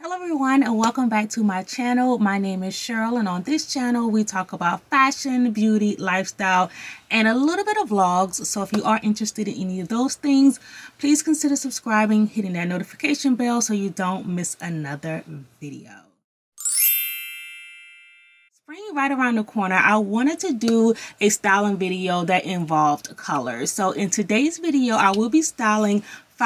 Hello everyone and welcome back to my channel. My name is Cheryl and on this channel we talk about fashion, beauty, lifestyle, and a little bit of vlogs. So if you are interested in any of those things, please consider subscribing, hitting that notification bell so you don't miss another video. Spring right around the corner, I wanted to do a styling video that involved colors. So in today's video, I will be styling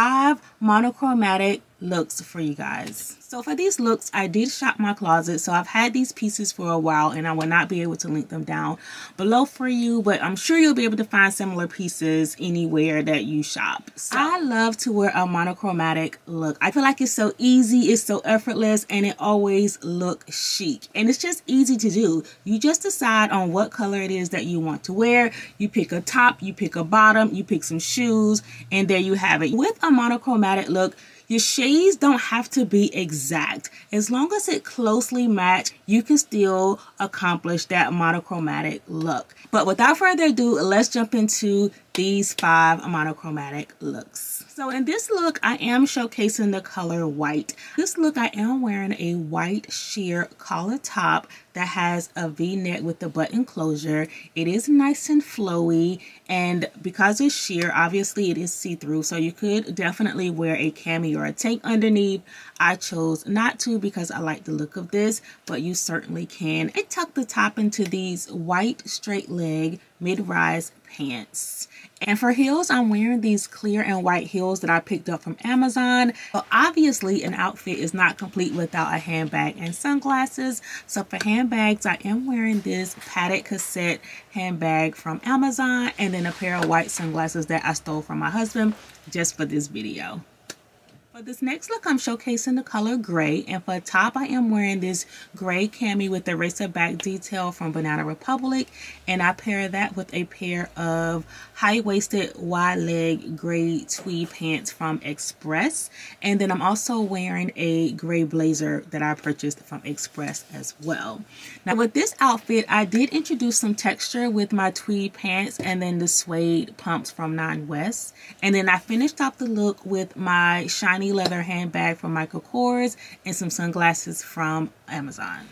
5 monochromatic looks for you guys. So for these looks, I did shop my closet. So I've had these pieces for a while and I will not be able to link them down below for you, but I'm sure you'll be able to find similar pieces anywhere that you shop. So I love to wear a monochromatic look. I feel like it's so easy, it's so effortless, and it always looks chic. And it's just easy to do. You just decide on what color it is that you want to wear. You pick a top, you pick a bottom, you pick some shoes, and there you have it. With a monochromatic look, your shades don't have to be exact. As long as it closely match, you can still accomplish that monochromatic look. But without further ado, let's jump into these 5 monochromatic looks. So in this look, I am showcasing the color white. This look, I am wearing a white sheer collar top that has a V-neck with the button closure. It is nice and flowy, and because it's sheer, obviously it is see-through, so you could definitely wear a cami or a tank underneath. I chose not to because I like the look of this, but you certainly can. I tucked the top into these white straight leg mid-rise pants. And for heels, I'm wearing these clear and white heels that I picked up from Amazon. So obviously an outfit is not complete without a handbag and sunglasses. So for handbags, I am wearing this padded cassette handbag from Amazon and then a pair of white sunglasses that I stole from my husband just for this video. For this next look, I'm showcasing the color gray, and for a top, I am wearing this gray cami with the racer back detail from Banana Republic, and I pair that with a pair of high-waisted wide leg gray tweed pants from Express, and then I'm also wearing a gray blazer that I purchased from Express as well. Now with this outfit, I did introduce some texture with my tweed pants and then the suede pumps from Nine West, and then I finished off the look with my shiny leather handbag from Michael Kors and some sunglasses from Amazon.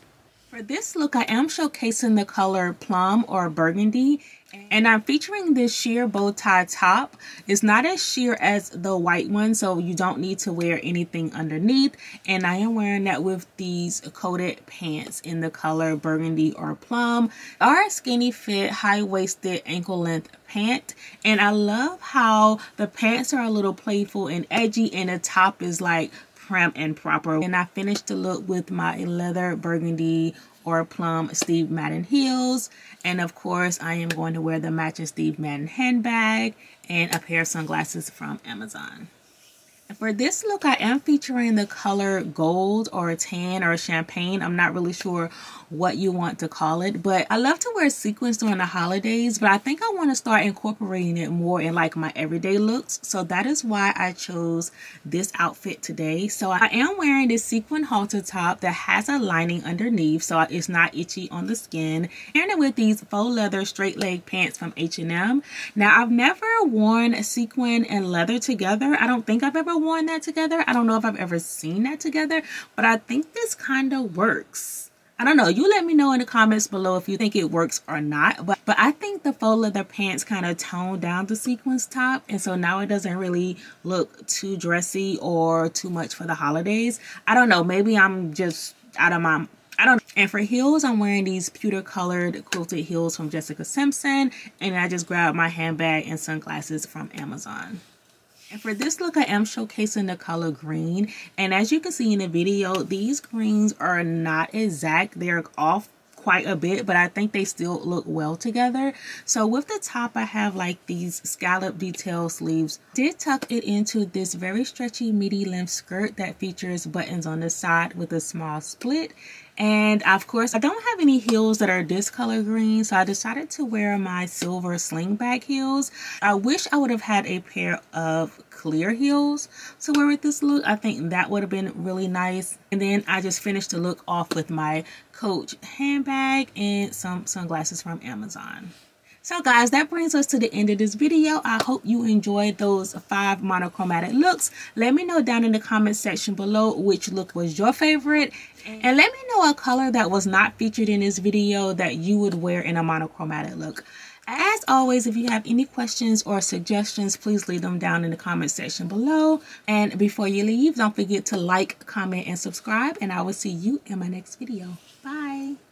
For this look, I am showcasing the color plum or burgundy, and I'm featuring this sheer bow tie top. It's not as sheer as the white one, so you don't need to wear anything underneath, and I am wearing that with these coated pants in the color burgundy or plum. They are a skinny fit, high-waisted, ankle-length pant, and I love how the pants are a little playful and edgy, and the top is like prim and proper. And I finished the look with my leather burgundy or plum Steve Madden heels, and of course I am going to wear the matching Steve Madden handbag and a pair of sunglasses from Amazon. And for this look, I am featuring the color gold or tan or champagne. I'm not really sure what you want to call it, but I love to wear sequins during the holidays, but I think I want to start incorporating it more in like my everyday looks. So that is why I chose this outfit today. So I am wearing this sequin halter top that has a lining underneath so it's not itchy on the skin, and with these faux leather straight leg pants from H&M. Now I've never worn a sequin and leather together. I don't think I've ever worn that together. I don't know if I've ever seen that together, but I think this kind of works. I don't know. You let me know in the comments below if you think it works or not. But I think the faux leather pants kind of tone down the sequins top, and so now it doesn't really look too dressy or too much for the holidays. I don't know. Maybe I'm just out of my... I don't know. And for heels, I'm wearing these pewter colored quilted heels from Jessica Simpson, and I just grabbed my handbag and sunglasses from Amazon. And for this look, I am showcasing the color green. And as you can see in the video, these greens are not exact. They're off quite a bit, but I think they still look well together. So with the top, I have like these scallop detail sleeves. Did tuck it into this very stretchy midi length skirt that features buttons on the side with a small split. And of course, I don't have any heels that are this color green, so I decided to wear my silver slingback heels. I wish I would have had a pair of clear heels to wear with this look. I think that would have been really nice. And then I just finished the look off with my Coach handbag and some sunglasses from Amazon. So guys, that brings us to the end of this video. I hope you enjoyed those 5 monochromatic looks. Let me know down in the comment section below which look was your favorite. And let me know a color that was not featured in this video that you would wear in a monochromatic look. As always, if you have any questions or suggestions, please leave them down in the comment section below. And before you leave, don't forget to like, comment, and subscribe. And I will see you in my next video. Bye.